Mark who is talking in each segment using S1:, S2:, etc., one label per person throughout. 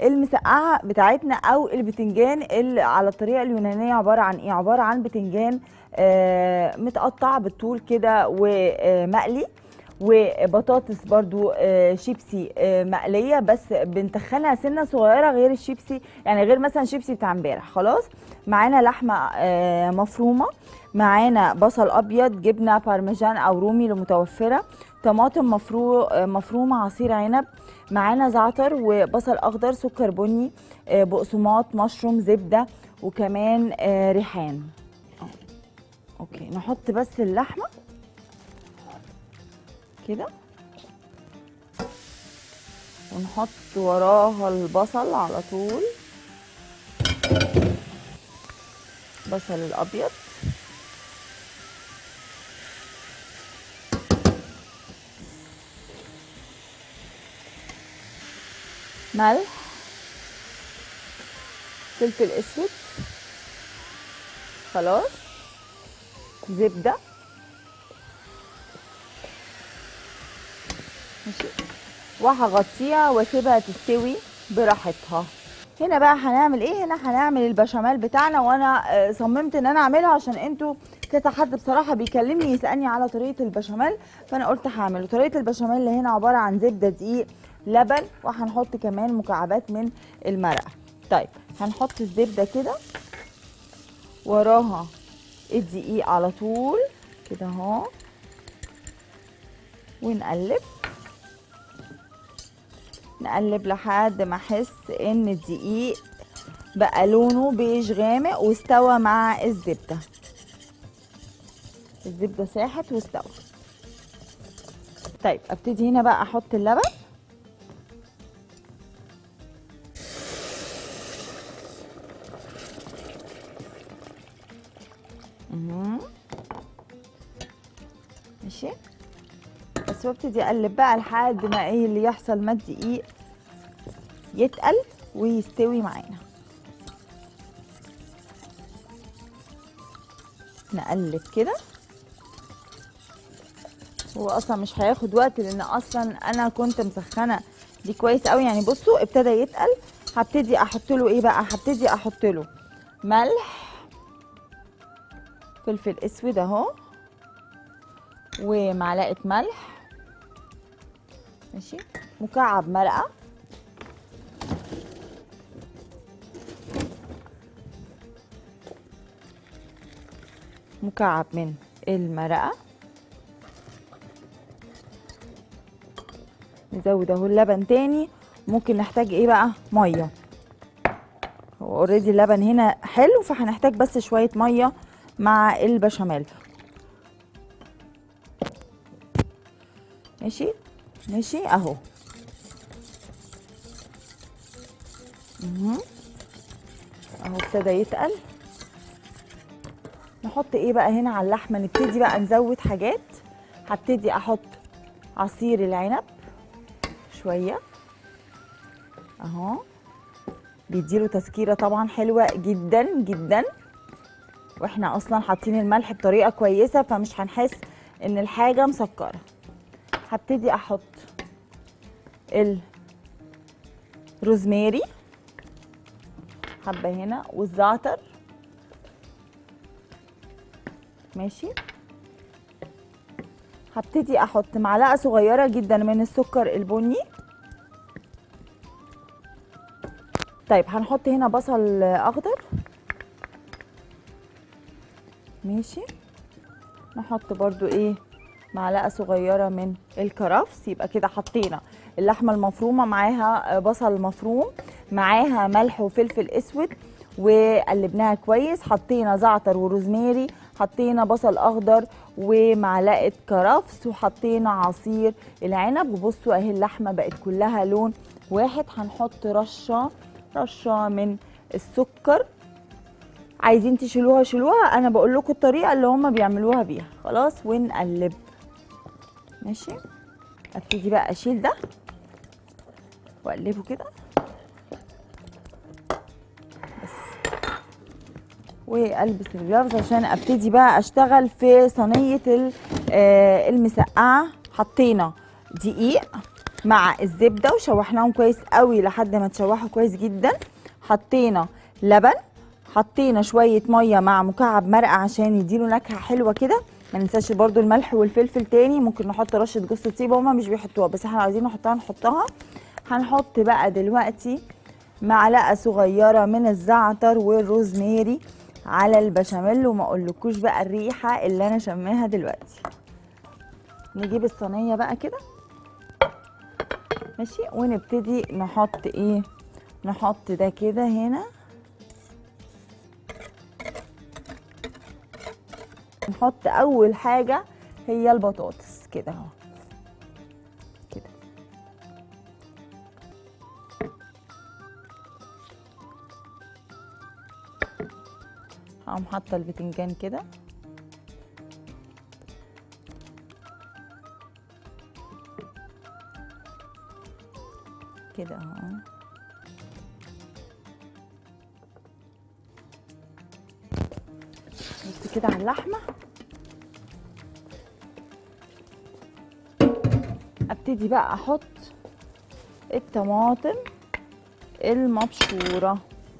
S1: المسقعه بتاعتنا او البتنجان اللي على الطريقه اليونانيه عباره عن ايه؟ عباره عن بتنجان متقطع بالطول كده ومقلي، وبطاطس برضو شيبسي مقليه بس بنتخنها سنه صغيره غير الشيبسي، يعني غير مثلا شيبسي بتاع امبارح. خلاص، معانا لحمه مفرومه، معانا بصل ابيض، جبنه بارميجان او رومي لو متوفره، طماطم مفرومه، عصير عنب، معانا زعتر وبصل اخضر، سكر بني، بقسماط، مشروم، زبده، وكمان ريحان. اوكي، نحط بس اللحمه كده ونحط وراها البصل على طول، بصل الابيض، ملح، فلفل اسود، خلاص، زبده، ماشي، وهغطيها واسيبها تستوي براحتها. هنا بقى هنعمل ايه؟ هنا هنعمل البشاميل بتاعنا، وانا صممت ان انا اعملها عشان انتوا كذا حد بصراحه بيكلمني يسالني على طريقه البشاميل، فانا قلت هعمله. طريقه البشاميل اللي هنا عباره عن زبده، دقيق، لبن، وهنحط كمان مكعبات من المرقه. طيب هنحط الزبده كده، وراها الدقيق على طول كده اهو، ونقلب نقلب لحد ما احس ان الدقيق بقى لونه بيج غامق واستوى مع الزبده. الزبده ساحت واستوى. طيب ابتدي هنا بقى احط اللبن، ماشي، بس وابتدي اقلب بقى لحد ما ايه اللي يحصل، ما الدقيق يتقل ويستوي معانا. نقلب كده، هو اصلا مش هياخد وقت لان اصلا انا كنت مسخنه دي كويس قوي. يعني بصوا ابتدى يتقل، هبتدي احط له ايه بقى؟ هبتدي احط له ملح، فلفل اسود اهو، ومعلقه ملح، ماشي، مكعب مرقه، مكعب من المرقه، نزود اهو اللبن تاني. ممكن نحتاج ايه بقى؟ ميه. هو اوريدي اللبن هنا حلو، فهنحتاج بس شويه ميه مع البشاميل. ماشي ماشي اهو. اهو ابتدى يتقل. نحط ايه بقى هنا على اللحمه؟ نبتدي بقى نزود حاجات. هبتدي احط عصير العنب شويه اهو، بيديله تسكيره طبعا حلوه جدا جدا، واحنا اصلا حاطين الملح بطريقه كويسه فمش هنحس ان الحاجه مسكره. هبتدي احط الروزماري حبه هنا، والزعتر، ماشي. هبتدي احط معلقه صغيره جدا من السكر البني. طيب هنحط هنا بصل اخضر، ماشي. نحط برضو ايه؟ معلقه صغيره من الكرفس. يبقى كده حطينا اللحمه المفرومه معاها بصل مفروم، معاها ملح وفلفل اسود، وقلبناها كويس. حطينا زعتر وروزماري، حطينا بصل اخضر ومعلقه كرفس، وحطينا عصير العنب. وبصوا اهي اللحمه بقت كلها لون واحد. هنحط رشه من السكر، عايزين تشيلوها شيلوها، انا بقول لكم الطريقه اللي هم بيعملوها بيها. خلاص، ونقلب، ماشي. ابتدي بقى اشيل ده واقلبه كده بس، والبس الجلافز عشان ابتدي بقى اشتغل في صينيه المسقعه. حطينا دقيق مع الزبده وشوحناهم كويس قوي لحد ما تشوحوا كويس جدا. حطينا لبن، حطينا شويه ميه مع مكعب مرقه عشان يديله نكهه حلوه كده. ما ننساش برضو الملح والفلفل تاني، ممكن نحط رشه جوز الطيبه، هما مش بيحطوها بس احنا عايزين نحطها. هنحط بقى دلوقتي معلقه صغيره من الزعتر والروزماري على البشاميل، وما اقولكوش بقى الريحه اللي انا شماها دلوقتي. نجيب الصينيه بقى كده ماشي، ونبتدي نحط ايه، نحط ده كده هنا، نحط اول حاجه هي البطاطس كده اهو كده. هقوم حاطه البتنجان كده كده اهو. بص كده على اللحمه. ابتدي بقى احط الطماطم المبشوره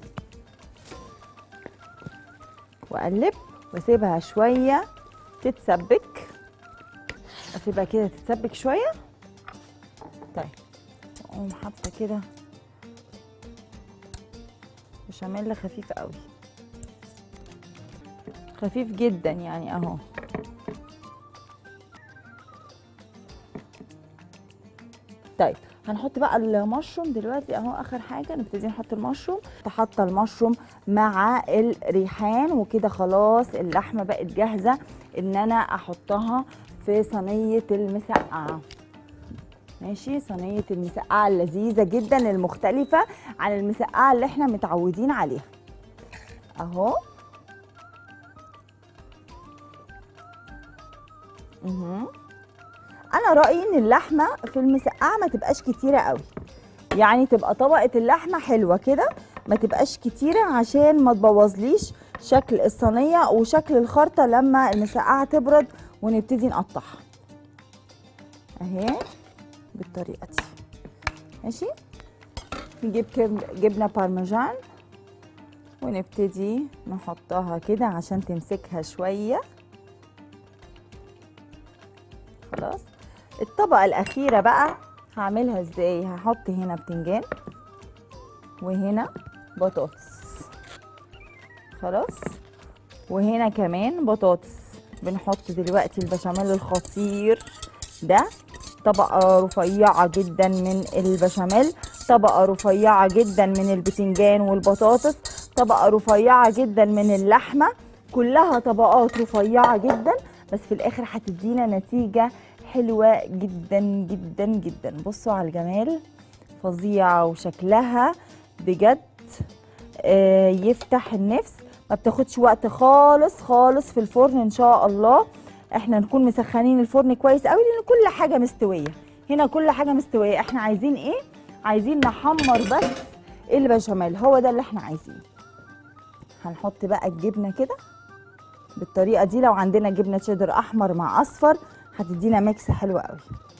S1: واقلب واسيبها شويه تتسبك، اسيبها كده تتسبك شويه. طيب اقوم حاطه كده بشاميل خفيف قوي، خفيف جدا يعني اهو. طيب هنحط بقى المشروم دلوقتي اهو، اخر حاجه نبتدي نحط المشروم. حاطه المشروم مع الريحان وكده خلاص اللحمه بقت جاهزه ان انا احطها في صينيه المسقعه. ماشي، صينيه المسقعه اللذيذه جدا المختلفه عن المسقعه اللي احنا متعودين عليها اهو. انا رايي ان اللحمه في المسقعه ما تبقاش كتيره قوي، يعني تبقى طبقه اللحمه حلوه كده، ما تبقاش كتيره عشان ما تبوظليش شكل الصينيه وشكل الخرطه لما المسقعه تبرد ونبتدي نقطعها اهي بالطريقه دي. ماشي، نجيب جبنه بارميجان ونبتدي نحطها كده عشان تمسكها شويه. خلاص، الطبقة الأخيرة بقى هعملها ازاي؟ هحط هنا بتنجان وهنا بطاطس، خلاص، وهنا كمان بطاطس. بنحط دلوقتي البشاميل الخطير ده، طبقة رفيعة جدا من البشاميل، طبقة رفيعة جدا من البتنجان والبطاطس، طبقة رفيعة جدا من اللحمة، كلها طبقات رفيعة جدا، بس في الآخر هتدينا نتيجة حلوة جدا جدا جدا. بصوا على الجمال، فظيعة وشكلها بجد يفتح النفس. ما بتاخدش وقت خالص خالص في الفرن ان شاء الله. احنا نكون مسخنين الفرن كويس قوي لان كل حاجة مستوية هنا، كل حاجة مستوية. احنا عايزين ايه؟ عايزين نحمر بس البشاميل، هو ده اللي احنا عايزينه. هنحط بقى الجبنة كده بالطريقة دي، لو عندنا جبنة شيدر احمر مع اصفر هتدينا ميكس حلو قوي.